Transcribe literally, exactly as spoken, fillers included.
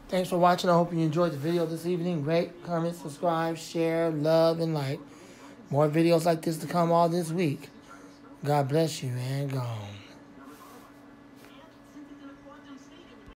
Thanks for watching. I hope you enjoyed the video this evening. Rate, comment, subscribe, share, love, and like. More videos like this to come all this week. God bless you, and gone.